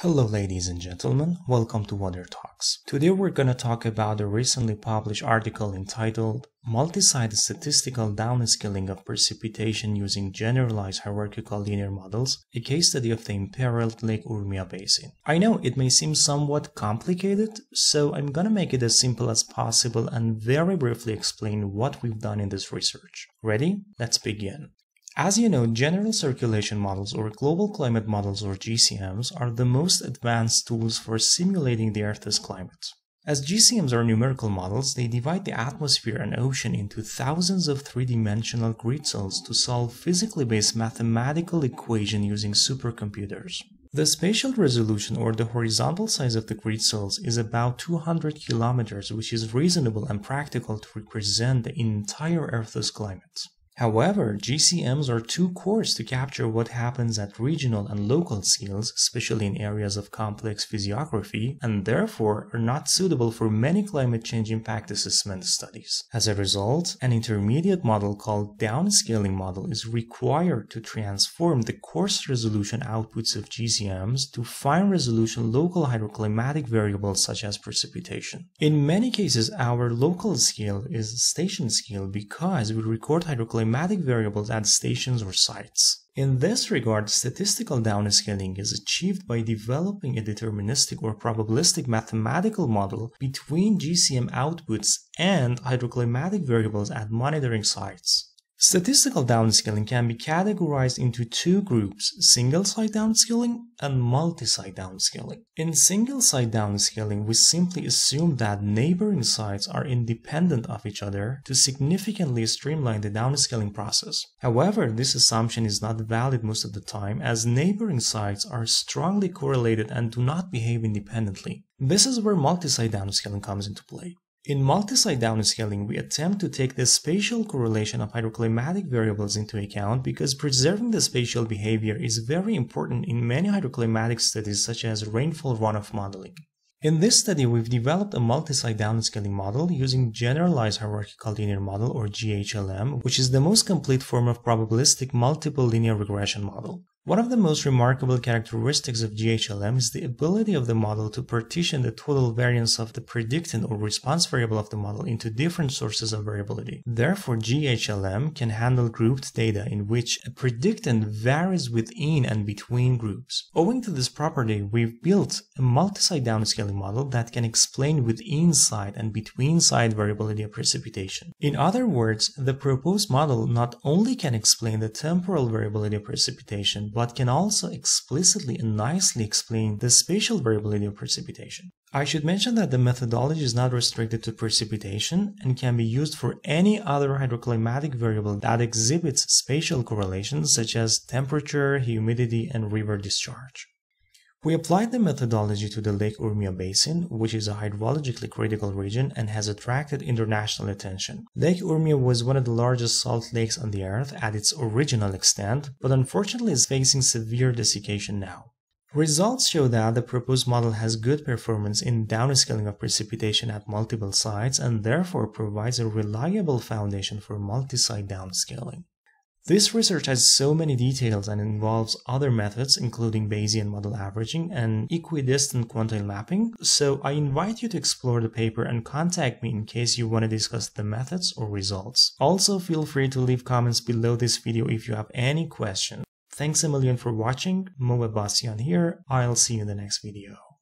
Hello ladies and gentlemen, welcome to Water Talks. Today we're going to talk about a recently published article entitled Multi-Site Statistical Downscaling of Precipitation Using Generalized Hierarchical Linear Models, a case study of the imperiled Lake Urmia basin. I know it may seem somewhat complicated, so I'm going to make it as simple as possible and very briefly explain what we've done in this research. Ready? Let's begin. As you know, general circulation models or global climate models or GCMs are the most advanced tools for simulating the Earth's climate. As GCMs are numerical models, they divide the atmosphere and ocean into thousands of three-dimensional grid cells to solve physically based mathematical equations using supercomputers. The spatial resolution or the horizontal size of the grid cells is about 200 kilometers, which is reasonable and practical to represent the entire Earth's climate. However, GCMs are too coarse to capture what happens at regional and local scales, especially in areas of complex physiography, and therefore are not suitable for many climate change impact assessment studies. As a result, an intermediate model called downscaling model is required to transform the coarse resolution outputs of GCMs to fine resolution local hydroclimatic variables such as precipitation. In many cases, our local scale is station scale because we record hydroclimatic variables at stations or sites. In this regard, statistical downscaling is achieved by developing a deterministic or probabilistic mathematical model between GCM outputs and hydroclimatic variables at monitoring sites. Statistical downscaling can be categorized into two groups, single-site downscaling and multi-site downscaling. In single-site downscaling, we simply assume that neighboring sites are independent of each other to significantly streamline the downscaling process. However, this assumption is not valid most of the time as neighboring sites are strongly correlated and do not behave independently. This is where multi-site downscaling comes into play. In multi-site downscaling, we attempt to take the spatial correlation of hydroclimatic variables into account because preserving the spatial behavior is very important in many hydroclimatic studies such as rainfall runoff modeling. In this study, we've developed a multi-site downscaling model using generalized hierarchical linear model or GHLM, which is the most complete form of probabilistic multiple linear regression model. One of the most remarkable characteristics of GHLM is the ability of the model to partition the total variance of the predictant or response variable of the model into different sources of variability. Therefore, GHLM can handle grouped data in which a predictant varies within and between groups. Owing to this property, we've built a multi-site downscaling model that can explain within-site and between-site variability of precipitation. In other words, the proposed model not only can explain the temporal variability of precipitation, but can also explicitly and nicely explain the spatial variability of precipitation. I should mention that the methodology is not restricted to precipitation and can be used for any other hydroclimatic variable that exhibits spatial correlations such as temperature, humidity, and river discharge. We applied the methodology to the Lake Urmia basin, which is a hydrologically critical region and has attracted international attention. Lake Urmia was one of the largest salt lakes on the earth at its original extent, but unfortunately is facing severe desiccation now. Results show that the proposed model has good performance in downscaling of precipitation at multiple sites and therefore provides a reliable foundation for multi-site downscaling. This research has so many details and involves other methods including Bayesian model averaging and equidistant quantile mapping, so I invite you to explore the paper and contact me in case you want to discuss the methods or results. Also, feel free to leave comments below this video if you have any questions. Thanks a million for watching. Abbasian here. I'll see you in the next video.